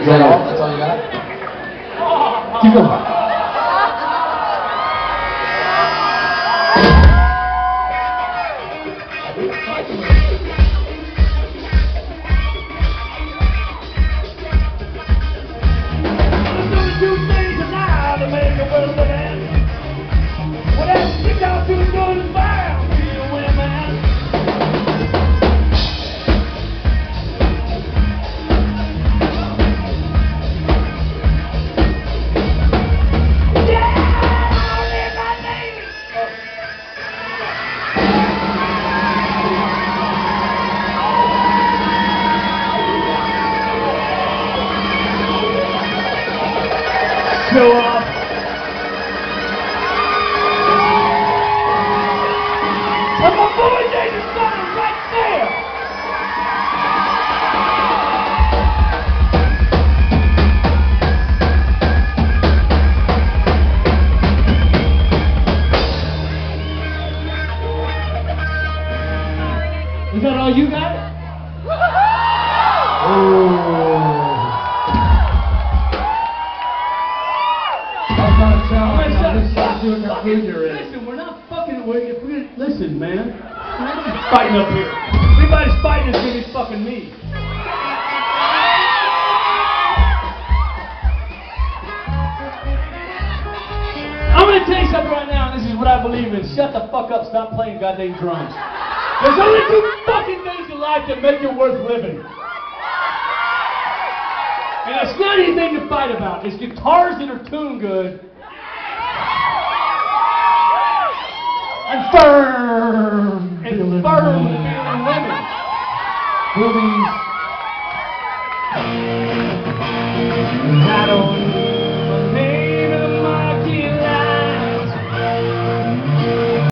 that all? That's all you got? Keep going. Show off. And my boy David Sutter right there. Is that all you got? Listen, we're not fucking with you. Listen, man. Nobody's fighting up here. If anybody's fighting, it's gonna be fucking me. I'm gonna tell you something right now, and this is what I believe in. Shut the fuck up, stop playing goddamn drums. There's only two fucking things in life that make it worth living. And it's not anything to fight about. It's guitars that are tuned good. And firm feeling women. Movies.